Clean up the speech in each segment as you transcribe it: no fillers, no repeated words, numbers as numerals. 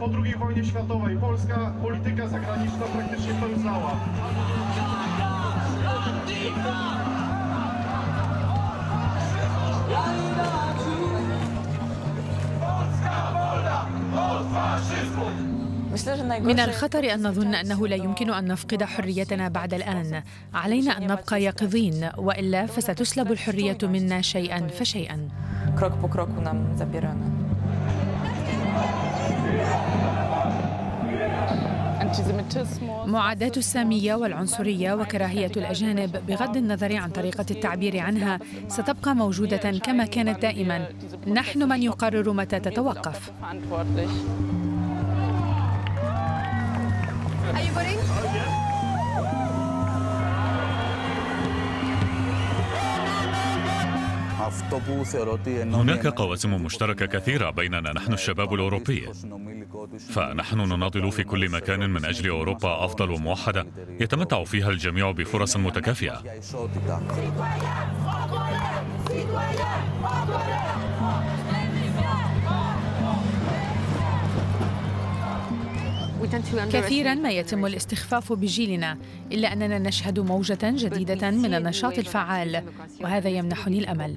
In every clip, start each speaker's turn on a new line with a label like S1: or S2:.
S1: II wojnie światowej polska polityka zagraniczna praktycznie pełznała.
S2: من الخطر أن نظن أنه لا يمكن أن نفقد حريتنا بعد الآن. علينا أن نبقى يقظين، وإلا فستسلب الحرية منا شيئاً فشيئاً. معاداة السامية والعنصرية وكراهية الأجانب بغض النظر عن طريقة التعبير عنها ستبقى موجودة كما كانت دائماً. نحن من يقرر متى تتوقف.
S3: هناك قواسم مشتركة كثيرة بيننا نحن الشباب الأوروبي، فنحن نناضل في كل مكان من أجل أوروبا أفضل وموحدة يتمتع فيها الجميع بفرص متكافئة.
S2: كثيراً ما يتم الاستخفاف بجيلنا، إلا أننا نشهد موجة جديدة من النشاط الفعال، وهذا يمنحني الأمل.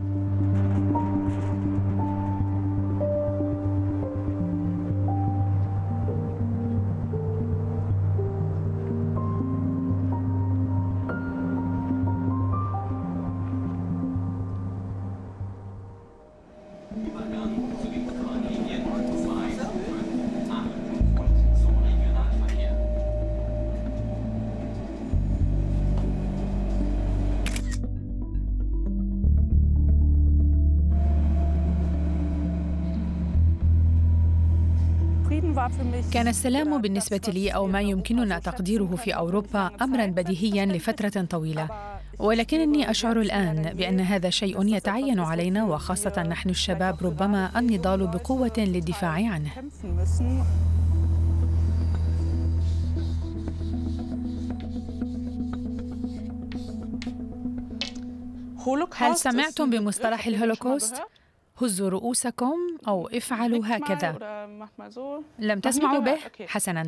S2: كان السلام بالنسبة لي أو ما يمكننا تقديره في أوروبا أمراً بديهياً لفترة طويلة، ولكنني أشعر الآن بأن هذا شيء يتعين علينا، وخاصة نحن الشباب ربما النضال بقوة للدفاع عنه. هل سمعتم بمصطلح الهولوكوست؟ هزوا رؤوسكم أو افعلوا هكذا. لم تسمعوا به؟ حسناً.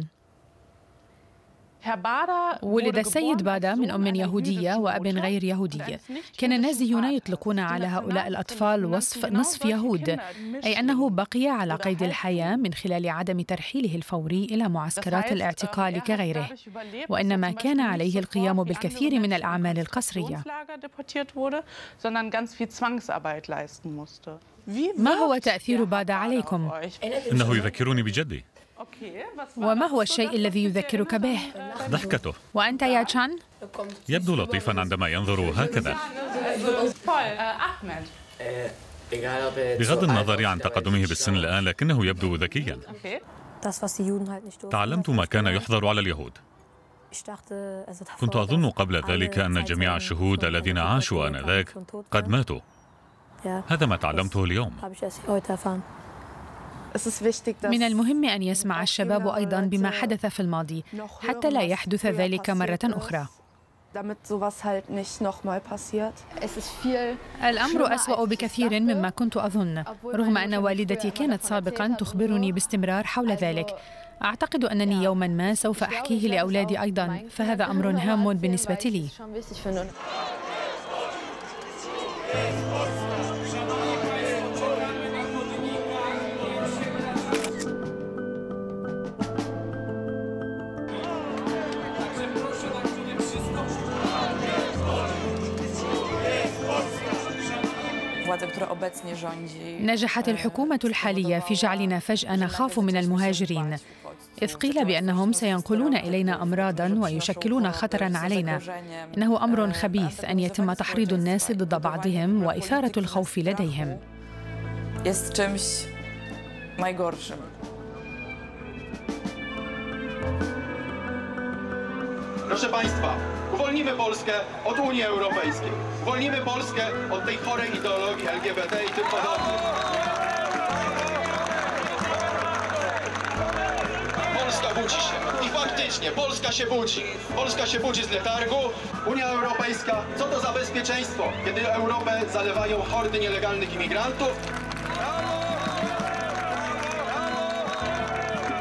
S2: ولد السيد بادا من أم يهودية وأب غير يهودي. كان النازيون يطلقون على هؤلاء الأطفال وصف نصف يهود، أي أنه بقي على قيد الحياة من خلال عدم ترحيله الفوري إلى معسكرات الاعتقال كغيره، وإنما كان عليه القيام بالكثير من الأعمال القسرية. ما هو تأثير بادا عليكم؟
S3: إنه يذكرني بجدي.
S2: وما هو الشيء الذي يذكرك به؟
S3: ضحكته.
S2: وأنت يا تشان؟
S3: يبدو لطيفاً عندما ينظر هكذا. بغض النظر عن تقدمه بالسن الآن، لكنه يبدو ذكياً. تعلمت ما كان يحظر على اليهود. كنت أظن قبل ذلك أن جميع الشهود الذين عاشوا آنذاك قد ماتوا. هذا ما تعلمته اليوم.
S2: من المهم أن يسمع الشباب أيضاً بما حدث في الماضي حتى لا يحدث ذلك مرة أخرى. الأمر أسوأ بكثير مما كنت أظن، رغم أن والدتي كانت سابقاً تخبرني باستمرار حول ذلك. أعتقد أنني يوماً ما سوف أحكيه لأولادي أيضاً، فهذا أمر هام بالنسبة لي. نجحت الحكومة الحالية في جعلنا فجأة نخاف من المهاجرين، إذ قيل بأنهم سينقلون إلينا أمراضاً ويشكلون خطراً علينا. إنه أمر خبيث أن يتم تحريض الناس ضد بعضهم وإثارة الخوف لديهم.
S1: Proszę Państwa, uwolnimy Polskę od Unii Europejskiej. Uwolnimy Polskę od tej chorej ideologii LGBT i tym podobnych. Polska budzi się. I faktycznie Polska się budzi. Polska się budzi z letargu. Unia Europejska, co to za bezpieczeństwo, kiedy Europę zalewają hordy nielegalnych imigrantów?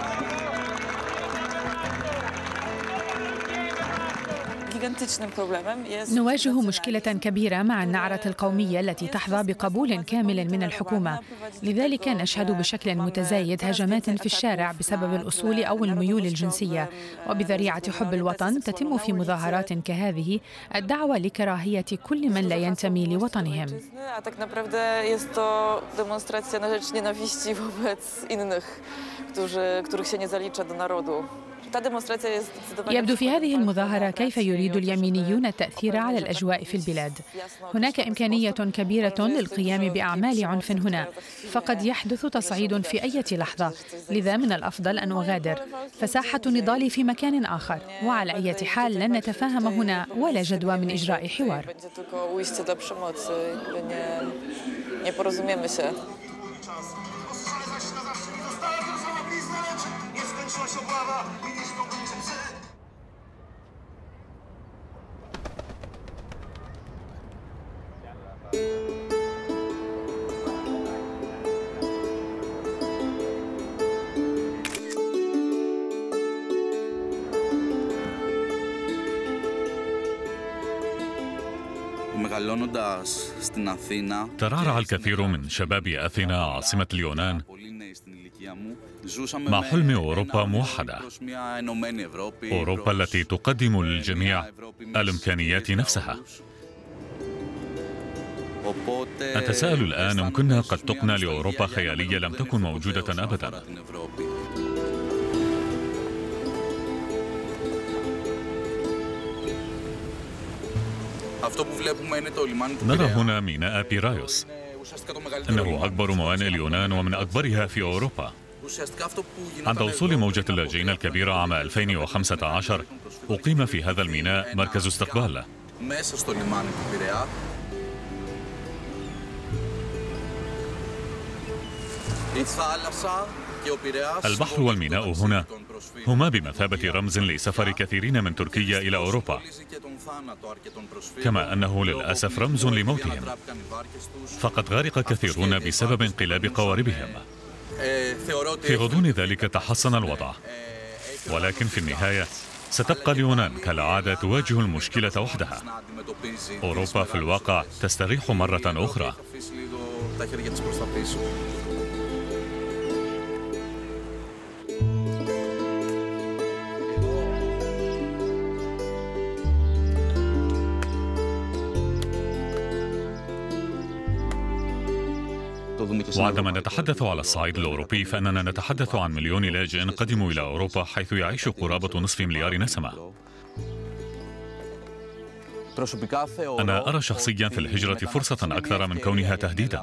S2: نواجه مشكلة كبيرة مع النعرة القومية التي تحظى بقبول كامل من الحكومة، لذلك نشهد بشكل متزايد هجمات في الشارع بسبب الأصول أو الميول الجنسية، وبذريعة حب الوطن تتم في مظاهرات كهذه الدعوة لكراهية كل من لا ينتمي لوطنهم. يبدو في هذه المظاهرة كيف يريد اليمينيون التأثير على الأجواء في البلاد. هناك إمكانية كبيرة للقيام بأعمال عنف هنا، فقد يحدث تصعيد في أي لحظة، لذا من الأفضل أن أغادر، فساحة النضال في مكان آخر، وعلى أي حال لن نتفاهم هنا ولا جدوى من إجراء حوار.
S3: ترعرع الكثير من شباب أثينا عاصمة اليونان مع حلم أوروبا موحدة، أوروبا التي تقدم للجميع الإمكانيات نفسها. أتساءل الآن إن كنا قد تقنا لأوروبا خيالية لم تكن موجودة أبداً. نرى هنا ميناء بيرايوس، إنه أكبر موانئ اليونان ومن أكبرها في أوروبا. عند وصول موجة اللاجئين الكبيرة عام 2015 أقيم في هذا الميناء مركز استقبال. البحر والميناء هنا هما بمثابة رمز لسفر كثيرين من تركيا إلى أوروبا، كما أنه للأسف رمز لموتهم، فقد غرق كثيرون بسبب انقلاب قواربهم. في غضون ذلك تحسن الوضع، ولكن في النهاية ستبقى اليونان كالعادة تواجه المشكلة وحدها. أوروبا في الواقع تستريح مرة أخرى. وعندما نتحدث على الصعيد الأوروبي فإننا نتحدث عن مليون لاجئ قدموا إلى أوروبا، حيث يعيش قرابة نصف مليار نسمة. أنا أرى شخصيا في الهجرة فرصة أكثر من كونها تهديدا.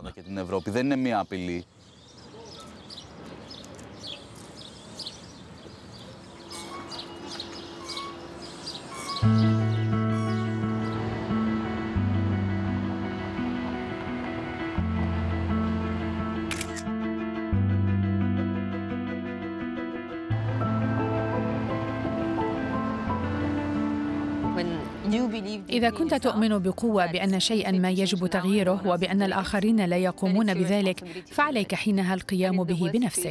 S2: إذا كنت تؤمن بقوة بأن شيئاً ما يجب تغييره وبأن الآخرين لا يقومون بذلك، فعليك حينها القيام به بنفسك.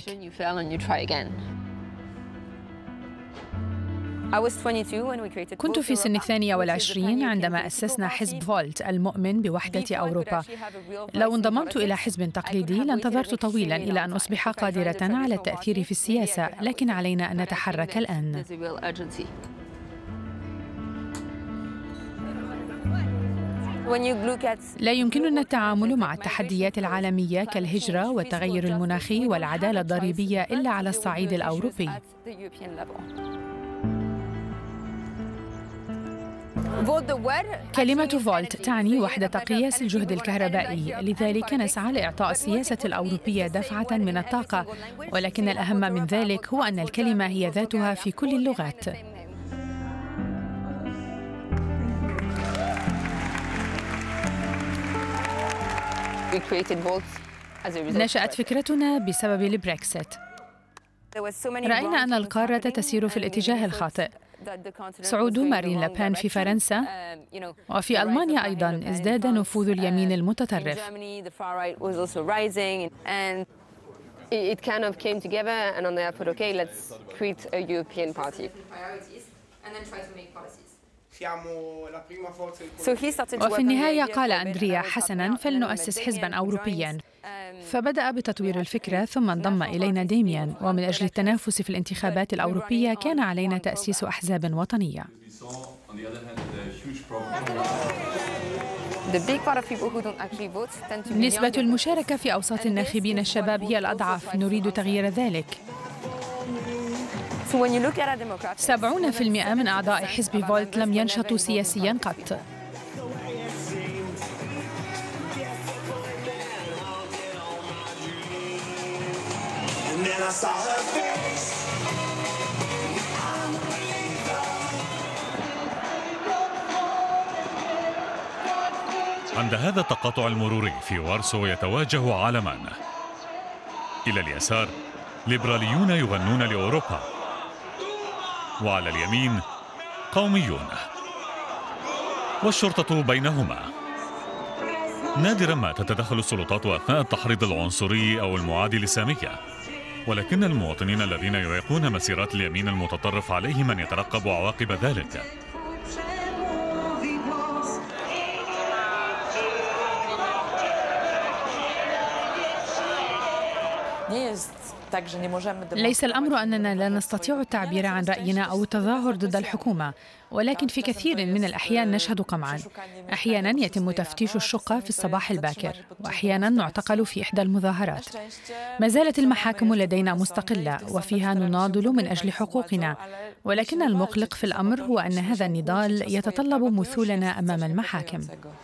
S2: كنت في سن 22 عندما أسسنا حزب فولت المؤمن بوحدة أوروبا. لو انضممت إلى حزب تقليدي لانتظرت طويلاً إلى أن أصبح قادرة على التأثير في السياسة، لكن علينا أن نتحرك الآن. لا يمكننا التعامل مع التحديات العالمية كالهجرة والتغير المناخي والعدالة الضريبية إلا على الصعيد الأوروبي. كلمة فولت تعني وحدة قياس الجهد الكهربائي، لذلك نسعى لإعطاء السياسة الأوروبية دفعة من الطاقة، ولكن الأهم من ذلك هو أن الكلمة هي ذاتها في كل اللغات. نشأت فكرتنا بسبب البريكسيت. رأينا أن القارة تسير في الاتجاه الخاطئ. صعود مارين لابان في فرنسا وفي ألمانيا أيضاً ازداد نفوذ اليمين المتطرف. وفي النهاية قال أندريا حسناً فلنؤسس حزباً أوروبياً. فبدأ بتطوير الفكرة ثم انضم إلينا ديميان، ومن أجل التنافس في الانتخابات الأوروبية كان علينا تأسيس أحزاب وطنية. نسبة المشاركة في أوساط الناخبين الشباب هي الأضعف، نريد تغيير ذلك. 70% من أعضاء حزب فولت لم ينشطوا سياسياً قط.
S3: عند هذا التقاطع المروري في وارسو يتواجه عالمان. إلى اليسار ليبراليون يغنون لأوروبا، وعلى اليمين قوميون، والشرطة بينهما. نادرا ما تتدخل السلطات أثناء التحريض العنصري أو المعادي للسامية، ولكن المواطنين الذين يعيقون مسيرات اليمين المتطرف عليهم أن يترقبوا عواقب ذلك.
S2: ليس الأمر أننا لا نستطيع التعبير عن رأينا أو التظاهر ضد الحكومة، ولكن في كثير من الأحيان نشهد قمعاً. أحياناً يتم تفتيش الشقة في الصباح الباكر، وأحياناً نعتقل في إحدى المظاهرات. ما زالت المحاكم لدينا مستقلة وفيها نناضل من أجل حقوقنا، ولكن المقلق في الأمر هو أن هذا النضال يتطلب مثولنا أمام المحاكم.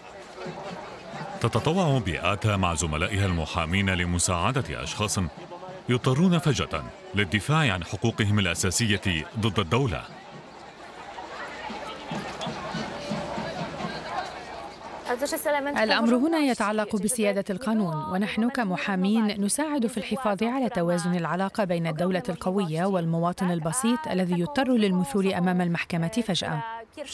S3: تتطوع بيئاتها مع زملائها المحامين لمساعدة أشخاص يضطرون فجأة للدفاع عن حقوقهم الأساسية ضد الدولة.
S2: الأمر هنا يتعلق بسيادة القانون، ونحن كمحامين نساعد في الحفاظ على توازن العلاقة بين الدولة القوية والمواطن البسيط الذي يضطر للمثول أمام المحكمة فجأة.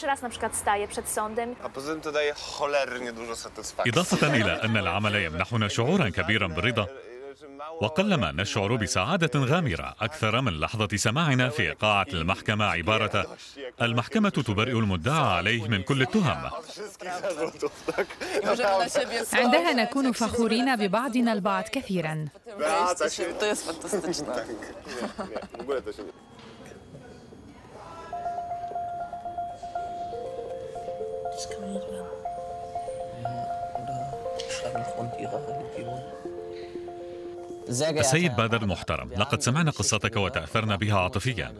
S3: إضافة إلى أن العمل يمنحنا شعورا كبيرا بالرضا، وقلما نشعر بسعادة غامرة أكثر من لحظة سماعنا في قاعة المحكمة عبارة المحكمة تبرئ المدعى عليه من كل التهم.
S2: عندها نكون فخورين ببعضنا البعض كثيرا.
S3: السيد بادر المحترم، لقد سمعنا قصتك وتأثرنا بها عاطفيا.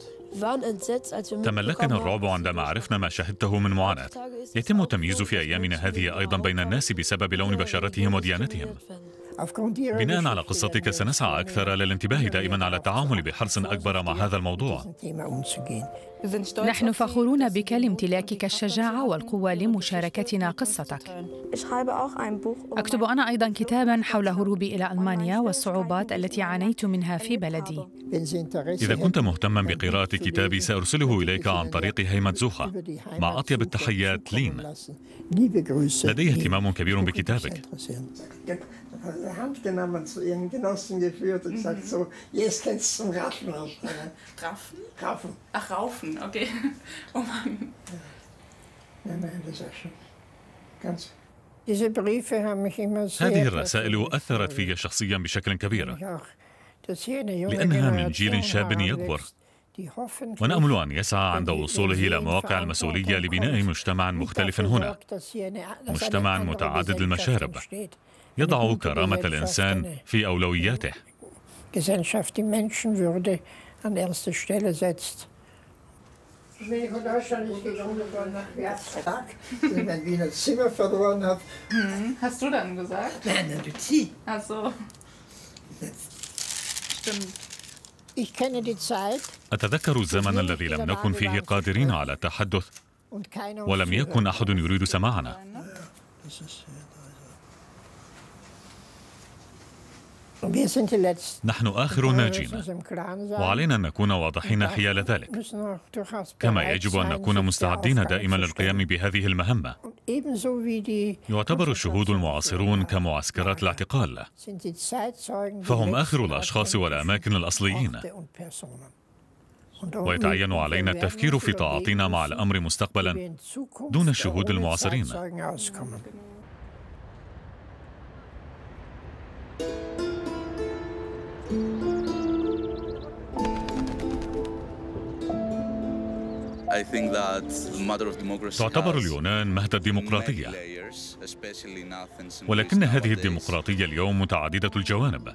S3: تملكنا الرعب عندما عرفنا ما شهدته من معاناة. يتم التمييز في أيامنا هذه أيضا بين الناس بسبب لون بشرتهم وديانتهم. بناء على قصتك سنسعى أكثر للانتباه دائما على التعامل بحرص أكبر مع هذا الموضوع.
S2: نحن فخورون بك لامتلاكك الشجاعة والقوة لمشاركتنا قصتك. أكتب أنا أيضا كتابا حول هروبي إلى ألمانيا والصعوبات التي عانيت منها في بلدي.
S3: إذا كنت مهتما بقراءة كتابي سأرسله إليك عن طريق هيمت زوخة. مع أطيب التحيات لين. لدي اهتمام كبير بكتابك. هذه الرسائل أثرت في شخصيا بشكل كبير، لأنها من جيل شاب يكبر ونأمل أن يسعى عند وصوله إلى مواقع المسؤولية لبناء مجتمع مختلف هنا، مجتمع متعدد المشارب يضع كرامة الإنسان في أولوياته.
S4: Hast du dann gesagt?
S5: Nein, du zieh.
S4: Ach so. Stimmt.
S3: أتذكر الزمن الذي لم نكن فيه قادرين على التحدث ولم يكن أحد يريد سماعنا. نحن آخر ناجين، وعلينا أن نكون واضحين حيال ذلك، كما يجب أن نكون مستعدين دائما للقيام بهذه المهمة. يعتبر الشهود المعاصرون كمعسكرات ويتعين علينا التفكير في تعاطينا مع الأمر مستقبلا دون الشهود المعاصرين. تعتبر اليونان مهد الديمقراطية، ولكن هذه الديمقراطية اليوم متعددة الجوانب.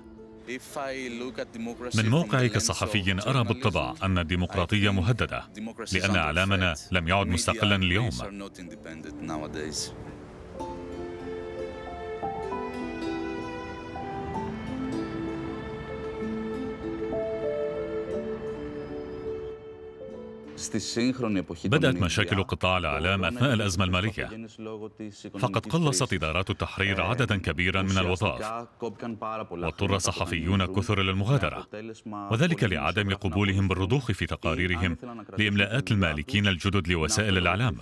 S3: من موقعي كصحفي أرى بالطبع أن الديمقراطية مهددة، لأن إعلامنا لم يعد مستقلا اليوم. بدأت مشاكل قطاع الإعلام أثناء الأزمة المالية، فقد قلصت إدارات التحرير عددا كبيرا من الوظائف، واضطر صحفيون كثر للمغادرة، وذلك لعدم قبولهم بالرضوخ في تقاريرهم لإملاءات المالكين الجدد لوسائل الإعلام.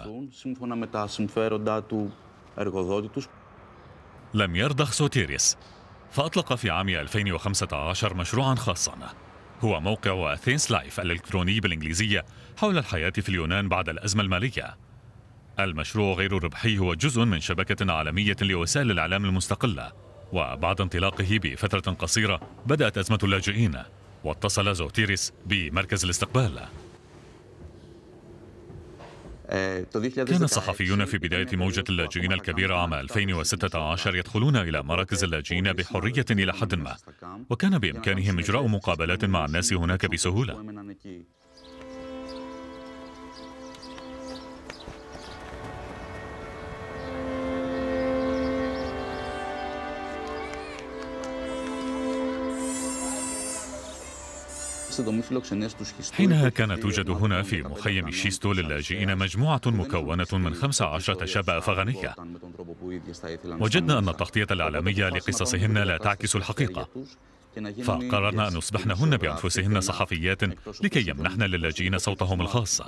S3: لم يرضخ سوتيريس، فأطلق في عام 2015 مشروعا خاصا، هو موقع أثينز لايف الإلكتروني بالإنجليزية حول الحياة في اليونان بعد الأزمة المالية. المشروع غير الربحي هو جزء من شبكة عالمية لوسائل الإعلام المستقلة، وبعد انطلاقه بفترة قصيرة بدأت أزمة اللاجئين، واتصل زوتيريس بمركز الاستقبال. كان الصحفيون في بداية موجة اللاجئين الكبيرة عام 2016 يدخلون إلى مراكز اللاجئين بحرية إلى حد ما، وكان بإمكانهم إجراء مقابلات مع الناس هناك بسهولة. حينها كانت توجد هنا في مخيم شيستو للاجئين مجموعة مكونة من 15 شابة أفغانية. وجدنا أن التغطية الإعلامية لقصصهن لا تعكس الحقيقة، فقررنا أن نصبحن بأنفسهن صحفيات لكي يمنحن للاجئين صوتهم الخاص.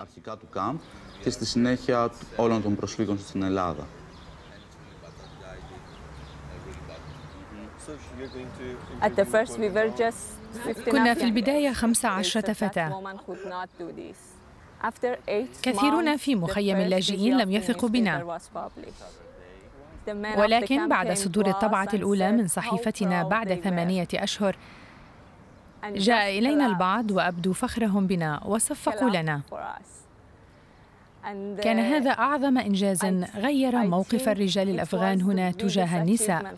S2: كنا في البداية 15 فتاة. كثيرون في مخيم اللاجئين لم يثقوا بنا، ولكن بعد صدور الطبعة الأولى من صحيفتنا بعد 8 أشهر جاء إلينا البعض وأبدوا فخرهم بنا وصفقوا لنا. كان هذا أعظم إنجاز غير موقف الرجال الأفغان هنا تجاه النساء.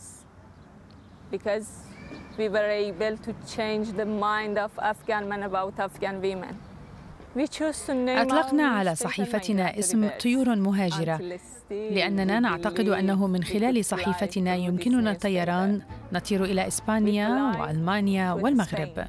S5: We were able to change the mind of Afghan men about Afghan women.
S2: أطلقنا على صحيفتنا اسم طيور مهاجرة، لأننا نعتقد أنه من خلال صحيفتنا يمكننا الطيران، نطير إلى إسبانيا وألمانيا والمغرب.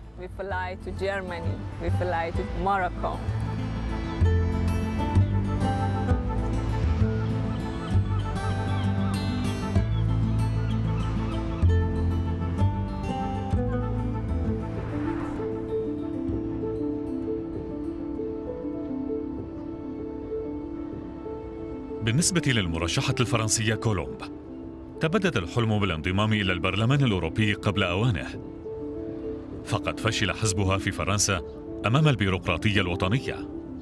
S3: بالنسبة للمرشحة الفرنسية كولومب، تبدد الحلم بالانضمام إلى البرلمان الأوروبي قبل أوانه، فقد فشل حزبها في فرنسا أمام البيروقراطية الوطنية.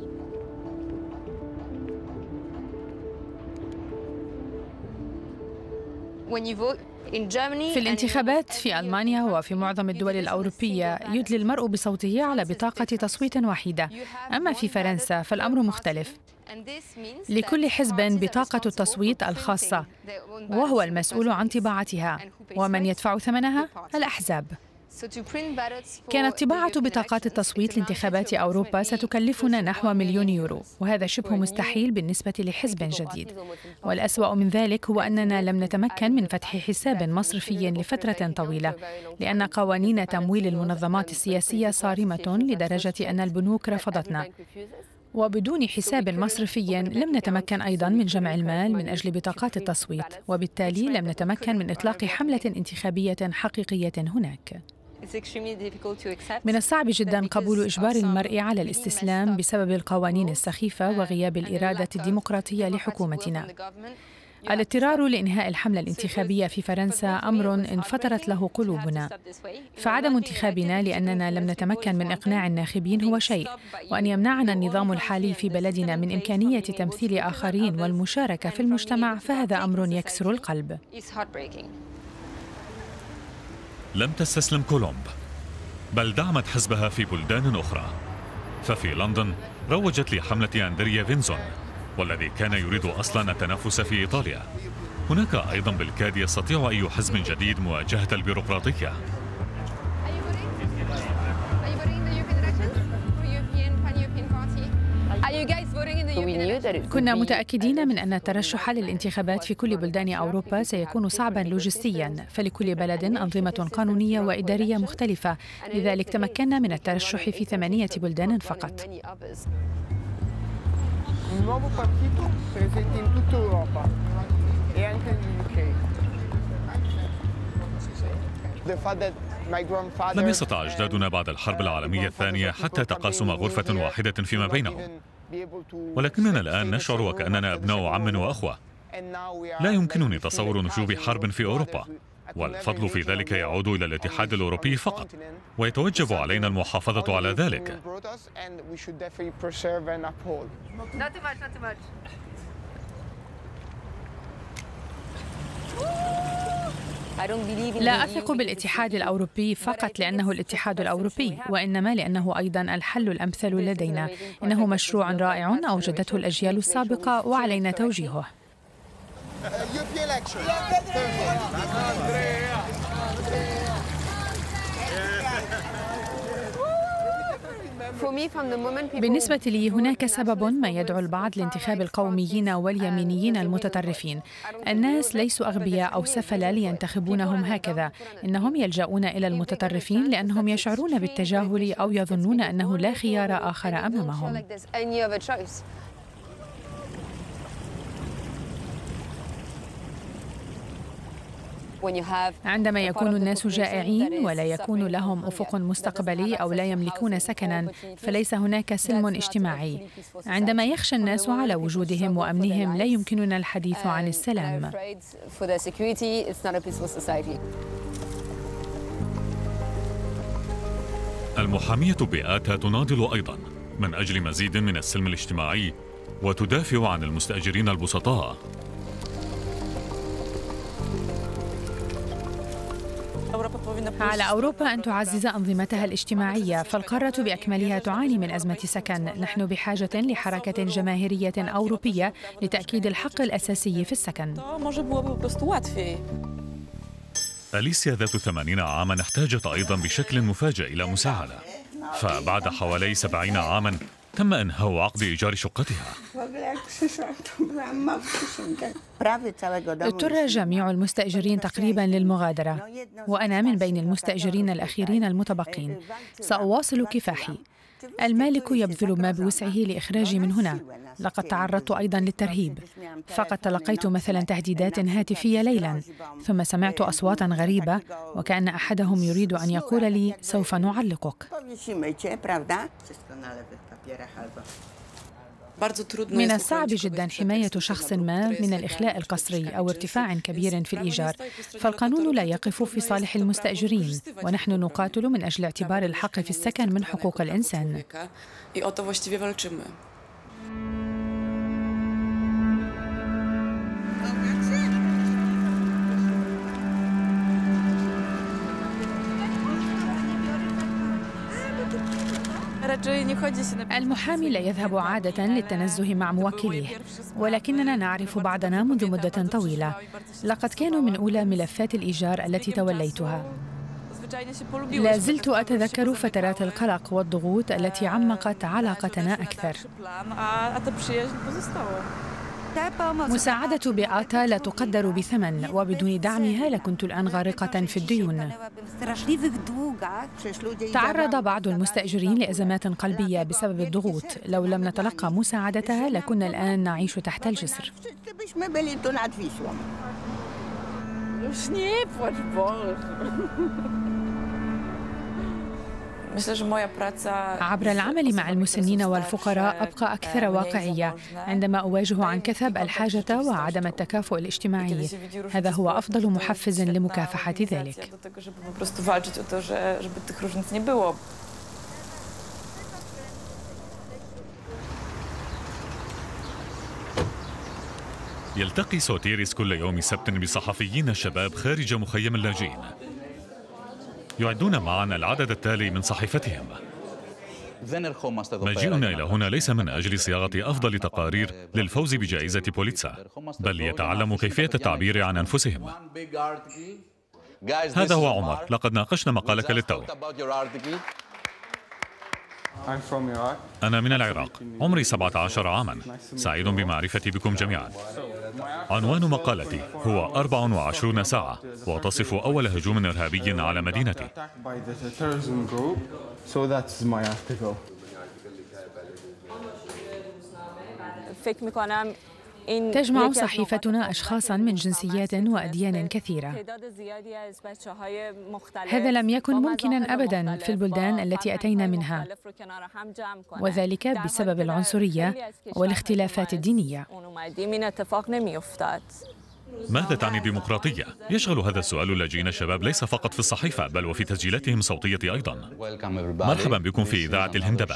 S2: في الانتخابات في ألمانيا وفي معظم الدول الأوروبية يدلي المرء بصوته على بطاقة تصويت واحدة، أما في فرنسا فالأمر مختلف. لكل حزب بطاقة التصويت الخاصة، وهو المسؤول عن طباعتها، ومن يدفع ثمنها الأحزاب. كانت طباعة بطاقات التصويت لانتخابات أوروبا ستكلفنا نحو 1,000,000 يورو، وهذا شبه مستحيل بالنسبة لحزب جديد. والأسوأ من ذلك هو أننا لم نتمكن من فتح حساب مصرفي لفترة طويلة، لأن قوانين تمويل المنظمات السياسية صارمة لدرجة أن البنوك رفضتنا. وبدون حساب مصرفي لم نتمكن أيضاً من جمع المال من أجل بطاقات التصويت، وبالتالي لم نتمكن من إطلاق حملة انتخابية حقيقية هناك. من الصعب جداً قبول إجبار المرء على الاستسلام بسبب القوانين السخيفة وغياب الإرادة الديمقراطية لحكومتنا. الاضطرار لإنهاء الحملة الانتخابية في فرنسا أمر انفطرت له قلوبنا، فعدم انتخابنا لأننا لم نتمكن من إقناع الناخبين هو شيء، وأن يمنعنا النظام الحالي في بلدنا من إمكانية تمثيل آخرين والمشاركة في المجتمع فهذا أمر يكسر القلب.
S3: لم تستسلم كولومب، بل دعمت حزبها في بلدان أخرى. ففي لندن روجت لحملة أندريا فينزون، والذي كان يريد أصلاً التنافس في إيطاليا. هناك أيضاً بالكاد يستطيع أي حزب جديد مواجهة البيروقراطية.
S2: كنا متأكدين من أن الترشح للانتخابات في كل بلدان أوروبا سيكون صعباً لوجستياً، فلكل بلد أنظمة قانونية وإدارية مختلفة، لذلك تمكنا من الترشح في 8 بلدان فقط.
S3: لم يستطع أجدادنا بعد الحرب العالمية الثانية حتى تقاسم غرفة واحدة فيما بينهم، ولكننا الآن نشعر وكأننا أبناء عم وأخوة. لا يمكنني تصور نشوب حرب في أوروبا، والفضل في ذلك يعود إلى الاتحاد الأوروبي فقط، ويتوجب علينا المحافظة على ذلك.
S2: لا أثق بالاتحاد الأوروبي فقط لأنه الاتحاد الأوروبي، وإنما لأنه أيضاً الحل الأمثل لدينا. إنه مشروع رائع أوجدته الأجيال السابقة وعلينا توجيهه. بالنسبة لي هناك سبب ما يدعو البعض لانتخاب القوميين واليمينيين المتطرفين. الناس ليسوا أغبياء أو سفلة لينتخبونهم هكذا، إنهم يلجؤون إلى المتطرفين لأنهم يشعرون بالتجاهل أو يظنون أنه لا خيار آخر أمامهم. عندما يكون الناس جائعين ولا يكون لهم أفق مستقبلي أو لا يملكون سكناً، فليس هناك سلم اجتماعي. عندما يخشى الناس على وجودهم وأمنهم لا يمكننا الحديث عن السلام.
S3: المحامية بيئاتا تناضل أيضاً من أجل مزيد من السلم الاجتماعي وتدافع عن المستأجرين البسطاء.
S2: على أوروبا أن تعزز أنظمتها الاجتماعية، فالقارة بأكملها تعاني من أزمة سكن. نحن بحاجة لحركة جماهيرية أوروبية لتأكيد الحق الأساسي في السكن.
S3: أليسيا ذات 80 عاماً احتاجت أيضاً بشكل مفاجئ إلى مساعدة، فبعد حوالي 70 عاماً تم إنهاء عقد إيجار شقتها.
S2: اضطر جميع المستأجرين تقريباً للمغادرة، وأنا من بين المستأجرين الأخيرين المتبقين. سأواصل كفاحي. المالك يبذل ما بوسعه لإخراجي من هنا. لقد تعرضت أيضاً للترهيب، فقد تلقيت مثلاً تهديدات هاتفية ليلاً، ثم سمعت أصواتاً غريبة وكأن أحدهم يريد أن يقول لي سوف نعلقك. من الصعب جدا حماية شخص ما من الإخلاء القسري أو ارتفاع كبير في الإيجار، فالقانون لا يقف في صالح المستأجرين، ونحن نقاتل من أجل اعتبار الحق في السكن من حقوق الإنسان. المحامي لا يذهب عادة للتنزه مع موكليه، ولكننا نعرف بعضنا منذ مدة طويلة. لقد كانوا من أولى ملفات الإيجار التي توليتها. لا زلت أتذكر فترات القلق والضغوط التي عمقت علاقتنا أكثر. مساعدة بيئاتا لا تقدر بثمن، وبدون دعمها لكنت الآن غارقة في الديون. تعرض بعض المستأجرين لأزمات قلبية بسبب الضغوط. لو لم نتلقى مساعدتها لكنا الآن نعيش تحت الجسر. عبر العمل مع المسنين والفقراء أبقى أكثر واقعية عندما أواجه عن كثب الحاجة وعدم التكافؤ الاجتماعي. هذا هو أفضل محفز لمكافحة ذلك.
S3: يلتقي سوتيريس كل يوم سبت بصحفيين شباب خارج مخيم اللاجئين، يعدون معا العدد التالي من صحيفتهم. مجيئنا إلى هنا ليس من أجل صياغة أفضل تقارير للفوز بجائزة بوليتسا، بل ليتعلموا كيفية التعبير عن أنفسهم. هذا هو عمر، لقد ناقشنا مقالك للتو. أنا من العراق، عمري 17 عاما، سعيد بمعرفتي بكم جميعا. عنوان مقالتي هو 24 ساعة، وتصف أول هجوم إرهابي على مدينتي.
S2: تجمع صحيفتنا أشخاصاً من جنسيات وأديان كثيرة. هذا لم يكن ممكناً أبداً في البلدان التي أتينا منها، وذلك بسبب العنصرية والاختلافات الدينية.
S3: ماذا تعني الديمقراطية؟ يشغل هذا السؤال اللاجئين الشباب ليس فقط في الصحيفة بل وفي تسجيلاتهم الصوتية أيضاً. مرحباً بكم في إذاعة الهندبة.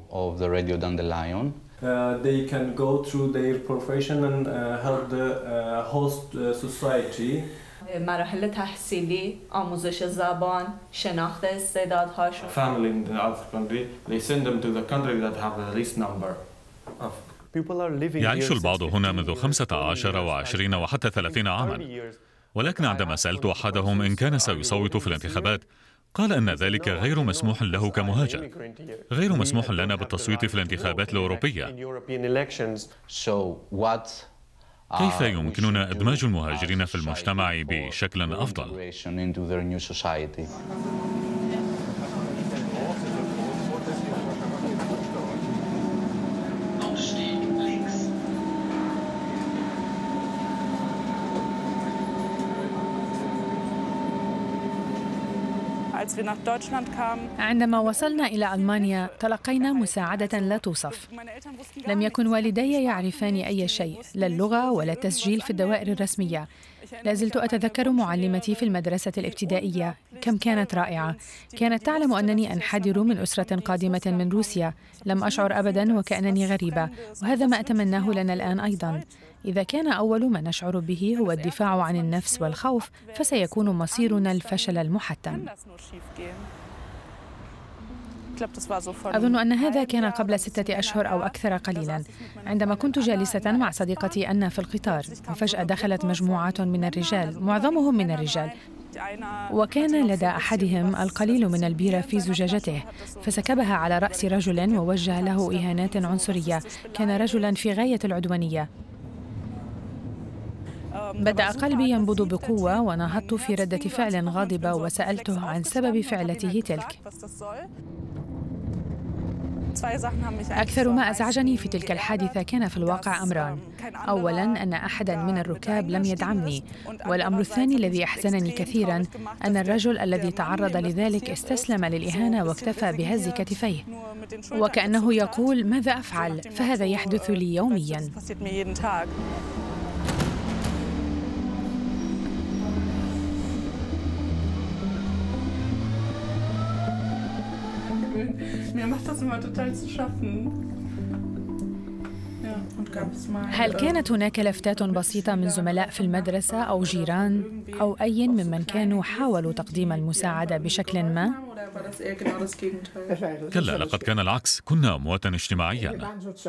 S6: They can go through their profession and help the host society.
S7: مراحل تحصیلی، آموزش زبان، شناخت استعدادهاشون.
S6: Family in the other country, they send them to the country that have the least number of.
S3: يعيش البعض هنا منذ 15 و20 وحتى 30 عاما، ولكن عندما سألت أحدهم إن كان سيصوت في الانتخابات قال أن ذلك غير مسموح له كمهاجر. غير مسموح لنا بالتصويت في الانتخابات الأوروبية. كيف يمكننا إدماج المهاجرين في المجتمع بشكل أفضل؟
S2: عندما وصلنا إلى ألمانيا تلقينا مساعدة لا توصف. لم يكن والدي يعرفان أي شيء، لا اللغة ولا التسجيل في الدوائر الرسمية. لازلت أتذكر معلمتي في المدرسة الابتدائية كم كانت رائعة. كانت تعلم أنني أنحدر من أسرة قادمة من روسيا. لم أشعر أبداً وكأنني غريبة، وهذا ما أتمناه لنا الآن أيضاً. إذا كان أول ما نشعر به هو الدفاع عن النفس والخوف، فسيكون مصيرنا الفشل المحتم. أظن أن هذا كان قبل 6 أشهر أو أكثر قليلاً، عندما كنت جالسة مع صديقتي أنا في القطار، وفجأة دخلت مجموعة من الرجال، معظمهم من الرجال، وكان لدى أحدهم القليل من البيرة في زجاجته، فسكبها على رأس رجل ووجه له إهانات عنصرية. كان رجلاً في غاية العدوانية. بدأ قلبي ينبض بقوة، ونهضت في ردة فعل غاضبة وسألته عن سبب فعلته تلك. أكثر ما أزعجني في تلك الحادثة كان في الواقع أمران. أولاً أن أحداً من الركاب لم يدعمني، والأمر الثاني الذي أحزنني كثيراً أن الرجل الذي تعرض لذلك استسلم للإهانة واكتفى بهز كتفيه، وكأنه يقول ماذا أفعل؟ فهذا يحدث لي يومياً. هل كانت هناك لفتات بسيطة من زملاء في المدرسة أو جيران أو أي ممن كانوا حاولوا تقديم المساعدة بشكل ما؟
S3: كلا، لقد كان العكس، كنا أمواتا اجتماعيا.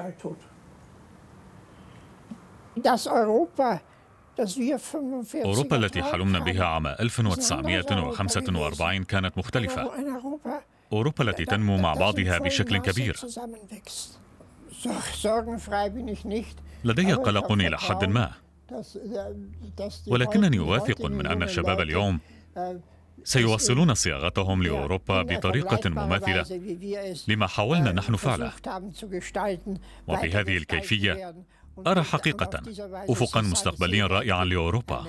S3: أوروبا التي حلمنا بها عام 1945 كانت مختلفة. أوروبا التي تنمو مع بعضها بشكل كبير. لدي قلق إلى حد ما، ولكنني واثق من أن الشباب اليوم سيوصلون صياغتهم لأوروبا بطريقة مماثلة لما حاولنا نحن فعله. وفي هذه الكيفية أرى حقيقة أفقاً مستقبلياً رائعاً لأوروبا.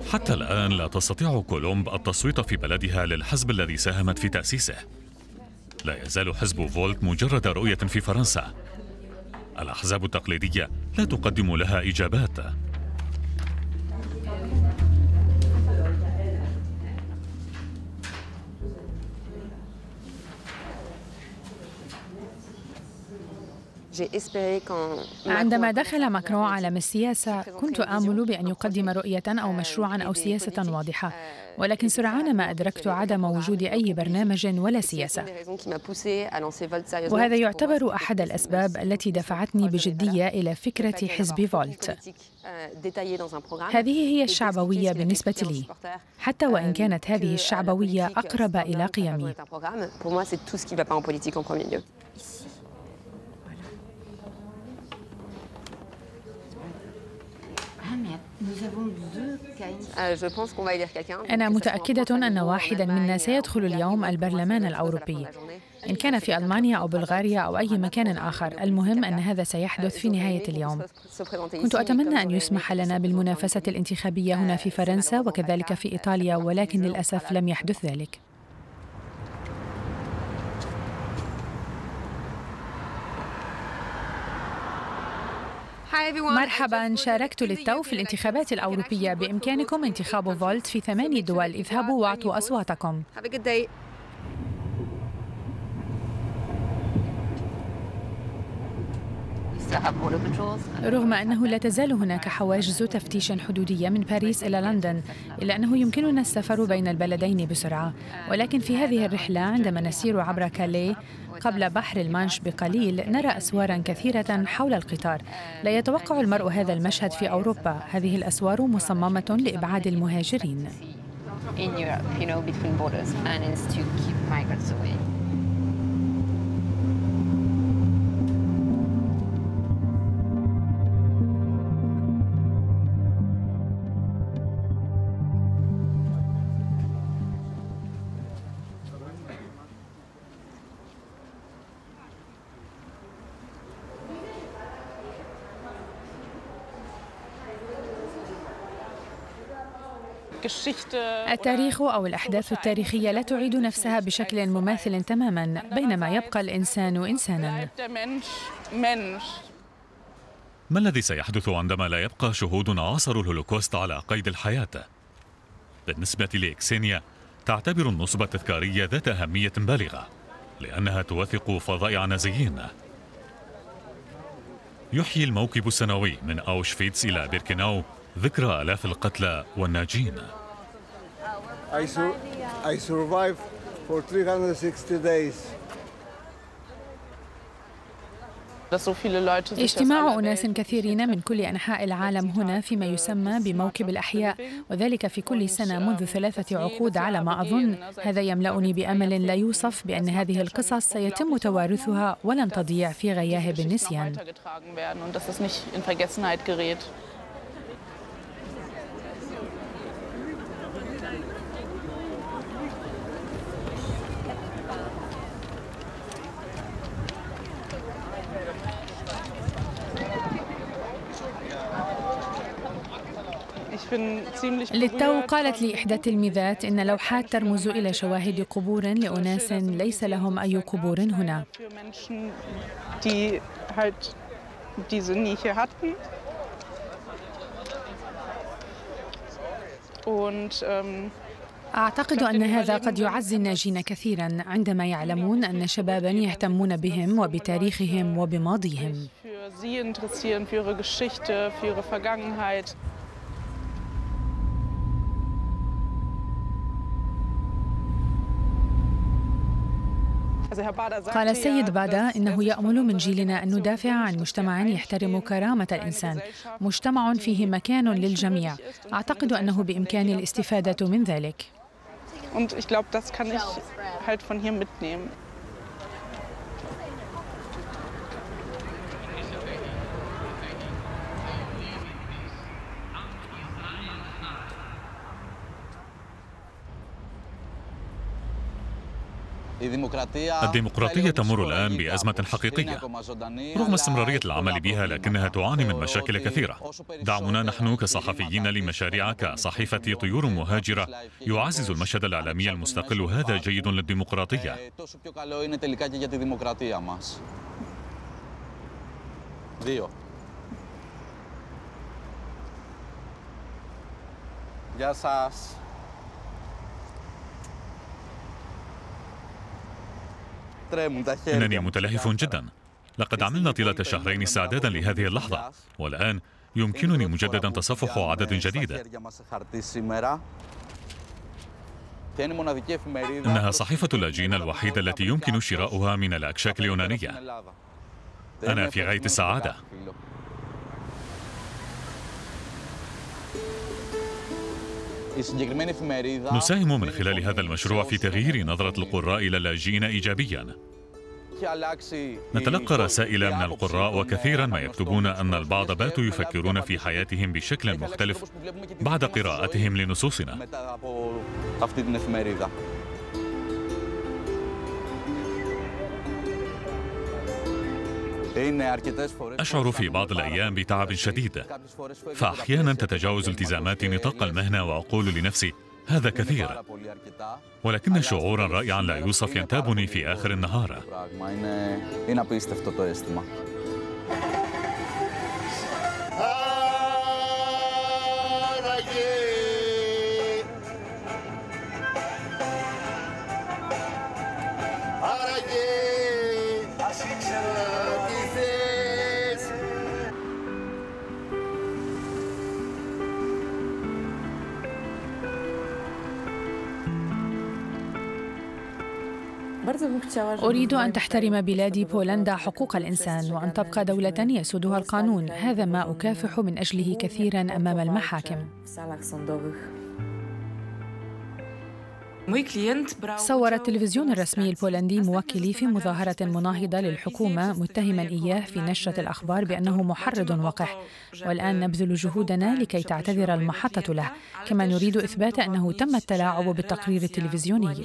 S3: حتى الآن لا تستطيع كولومب التصويت في بلدها للحزب الذي ساهمت في تأسيسه. لا يزال حزب فولت مجرد رؤية في فرنسا. الأحزاب التقليدية لا تقدم لها إجابات.
S2: عندما دخل ماكرون عالم السياسة كنت آمل بأن يقدم رؤية أو مشروعا أو سياسة واضحة، ولكن سرعان ما أدركت عدم وجود أي برنامج ولا سياسة، وهذا يعتبر أحد الأسباب التي دفعتني بجدية إلى فكرة حزب فولت. هذه هي الشعبوية بالنسبة لي، حتى وإن كانت هذه الشعبوية أقرب إلى قيمي. أنا متأكدة أن واحداً منا سيدخل اليوم البرلمان الأوروبي، إن كان في ألمانيا أو بلغاريا أو أي مكان آخر. المهم أن هذا سيحدث في نهاية اليوم. كنت أتمنى أن يسمح لنا بالمنافسة الانتخابية هنا في فرنسا وكذلك في إيطاليا، ولكن للأسف لم يحدث ذلك. مرحباً، شاركت للتو في الانتخابات الأوروبية. بإمكانكم انتخاب فولت في 8 دول. اذهبوا واعطوا أصواتكم. رغم أنه لا تزال هناك حواجز تفتيش حدودية من باريس إلى لندن، إلا أنه يمكننا السفر بين البلدين بسرعة. ولكن في هذه الرحلة عندما نسير عبر كاليه قبل بحر المانش بقليل نرى أسواراً كثيرة حول القطار. لا يتوقع المرء هذا المشهد في أوروبا. هذه الأسوار مصممة لإبعاد المهاجرين. التاريخ أو الأحداث التاريخية لا تعيد نفسها بشكل مماثل تماماً، بينما يبقى الإنسان إنساناً.
S3: ما الذي سيحدث عندما لا يبقى شهود عاصروا الهولوكوست على قيد الحياة؟ بالنسبة لإكسينيا، تعتبر النصب التذكارية ذات أهمية بالغة لأنها توثق فظائع نازيين. يحيي الموكب السنوي من أوشفيتس إلى بيركناو ذكرى آلاف القتلى والناجين.
S8: I survived for 360 days.
S2: اجتماع أناس كثيرين من كل أنحاء العالم هنا فيما يسمى بموكب الأحياء، وذلك في كل سنة منذ 3 عقود على ما أظن. هذا يملأني بأمل لا يوصف بأن هذه القصص سيتم توارثها ولن تضيع في غياهب النسيان. للتو قالت لي إحدى التلميذات إن لوحات ترمز إلى شواهد قبور لأناس ليس لهم أي قبور هنا. أعتقد أن هذا قد يعزي الناجين كثيراً عندما يعلمون أن شباباً يهتمون بهم وبتاريخهم وبماضيهم. قال السيد بادا إنه يأمل من جيلنا أن ندافع عن مجتمع يحترم كرامة الإنسان، مجتمع فيه مكان للجميع. أعتقد أنه بإمكاني الاستفادة من ذلك.
S3: الديمقراطية تمر الآن بأزمة حقيقية رغم استمرارية العمل بها، لكنها تعاني من مشاكل كثيرة. دعمنا نحن كصحفيين لمشاريع كصحيفة طيور مهاجرة يعزز المشهد الإعلامي المستقل، وهذا جيد للديمقراطية. إنني متلهف جدا. لقد عملنا طيلة شهرين استعدادا لهذه اللحظة، والآن يمكنني مجددا تصفح عدد جديد. إنها صحيفة اللاجئين الوحيدة التي يمكن شراؤها من الأكشاك اليونانية. أنا في غاية السعادة. نساهم من خلال هذا المشروع في تغيير نظرة القراء إلى اللاجئين إيجابيا. نتلقى رسائل من القراء، وكثيرا ما يكتبون أن البعض باتوا يفكرون في حياتهم بشكل مختلف بعد قراءتهم لنصوصنا. أشعر في بعض الأيام بتعب شديد، فأحيانا تتجاوز التزاماتي نطاق المهنة وأقول لنفسي هذا كثير، ولكن شعورا رائعا لا يوصف ينتابني في آخر النهار.
S2: أريد أن تحترم بلادي بولندا حقوق الإنسان، وأن تبقى دولة يسودها القانون. هذا ما أكافح من أجله كثيرا أمام المحاكم. صور التلفزيون الرسمي البولندي موكلي في مظاهرة مناهضة للحكومة، متهما إياه في نشرة الأخبار بأنه محرض وقح، والآن نبذل جهودنا لكي تعتذر المحطة له، كما نريد إثبات أنه تم التلاعب بالتقرير التلفزيوني.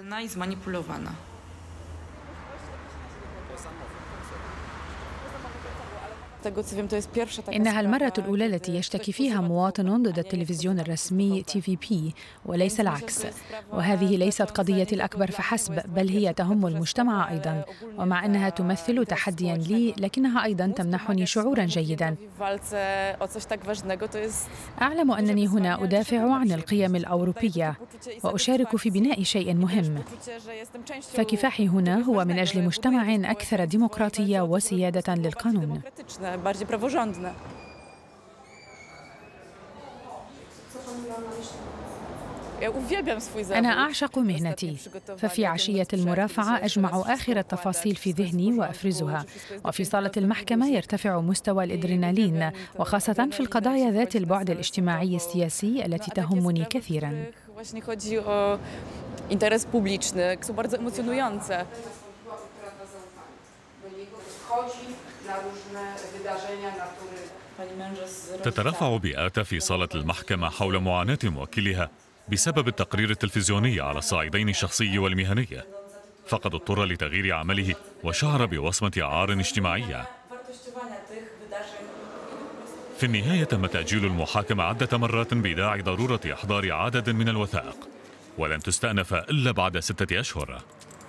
S2: إنها المرة الأولى التي يشتكي فيها مواطن ضد التلفزيون الرسمي TVP وليس العكس، وهذه ليست قضيتي الأكبر فحسب، بل هي تهم المجتمع أيضا. ومع أنها تمثل تحديا لي، لكنها أيضا تمنحني شعورا جيدا. أعلم أنني هنا أدافع عن القيم الأوروبية وأشارك في بناء شيء مهم، فكفاحي هنا هو من أجل مجتمع أكثر ديمقراطية وسيادة للقانون. أنا أعشق مهنتي، ففي عشية المرافعة أجمع آخر التفاصيل في ذهني وأفرزها، وفي صالة المحكمة يرتفع مستوى الإدرينالين، وخاصة في القضايا ذات البعد الاجتماعي السياسي التي تهمني كثيرا.
S3: تترافع بيئات في صالة المحكمة حول معاناة موكلها بسبب التقرير التلفزيوني على الصعيدين الشخصي والمهني، فقد اضطر لتغيير عمله وشعر بوصمة عار اجتماعية. في النهاية تم تأجيل المحاكمة عدة مرات بداعي ضرورة إحضار عدد من الوثائق، ولن تستأنف إلا بعد 6 أشهر.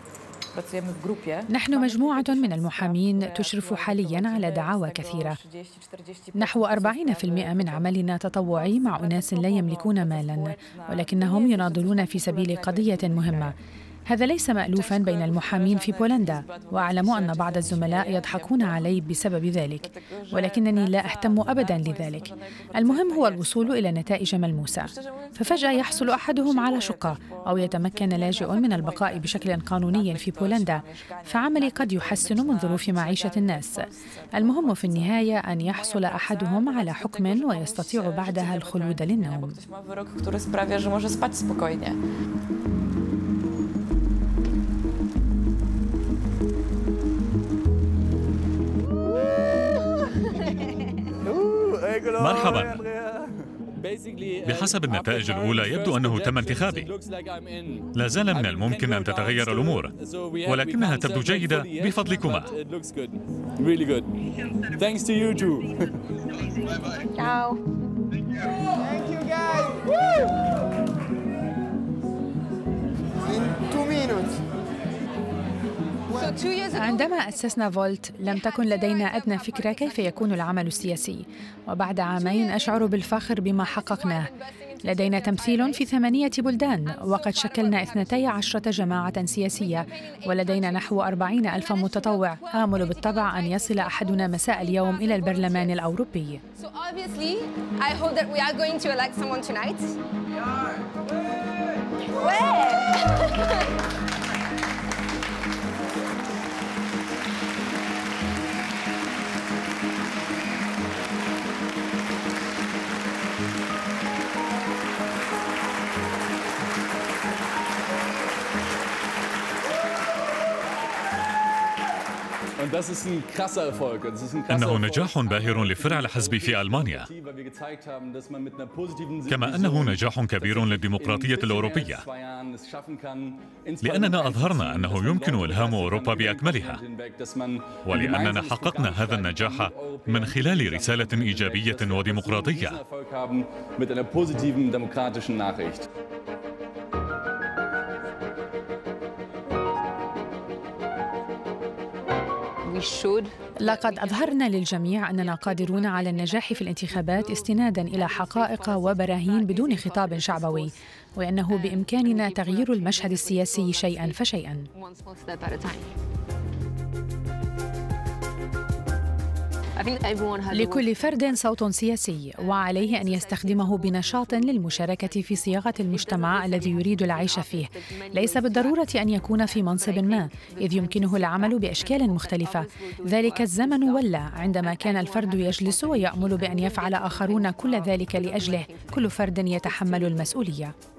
S2: نحن مجموعة من المحامين تشرف حالياً على دعاوى كثيرة. نحو 40% من عملنا تطوعي مع أناس لا يملكون مالاً، ولكنهم يناضلون في سبيل قضية مهمة. هذا ليس مألوفاً بين المحامين في بولندا، وأعلم أن بعض الزملاء يضحكون علي بسبب ذلك، ولكنني لا أهتم أبداً لذلك. المهم هو الوصول إلى نتائج ملموسة. ففجأة يحصل أحدهم على شقة، أو يتمكن لاجئ من البقاء بشكل قانوني في بولندا، فعملي قد يحسن من ظروف معيشة الناس. المهم في النهاية أن يحصل أحدهم على حكم ويستطيع بعدها الخلود للنوم.
S3: مرحبا. بحسب النتائج الأولى يبدو أنه تم انتخابي. لا زال من الممكن أن تتغير الأمور، ولكنها تبدو جيدة بفضلكما.
S2: عندما أسسنا فولت لم تكن لدينا أدنى فكرة كيف يكون العمل السياسي، وبعد عامين أشعر بالفخر بما حققناه. لدينا تمثيل في 8 بلدان، وقد شكلنا 12 جماعة سياسية، ولدينا نحو 40,000 متطوع. آمل بالطبع أن يصل أحدنا مساء اليوم إلى البرلمان الأوروبي.
S3: إنه نجاح باهر لفرع الحزب في ألمانيا، كما أنه نجاح كبير للديمقراطية الأوروبية، لأننا أظهرنا أنه يمكن إلهام أوروبا بأكملها، ولأننا حققنا هذا النجاح من خلال رسالة إيجابية وديمقراطية.
S2: لقد أظهرنا للجميع أننا قادرون على النجاح في الانتخابات استناداً إلى حقائق وبراهين بدون خطاب شعبوي، وأنه بإمكاننا تغيير المشهد السياسي شيئاً فشيئاً. لكل فرد صوت سياسي، وعليه أن يستخدمه بنشاط للمشاركة في صياغة المجتمع الذي يريد العيش فيه. ليس بالضرورة أن يكون في منصب ما، إذ يمكنه العمل بأشكال مختلفة. ذلك الزمن ولى عندما كان الفرد يجلس ويأمل بأن يفعل آخرون كل ذلك لأجله. كل فرد يتحمل المسؤولية.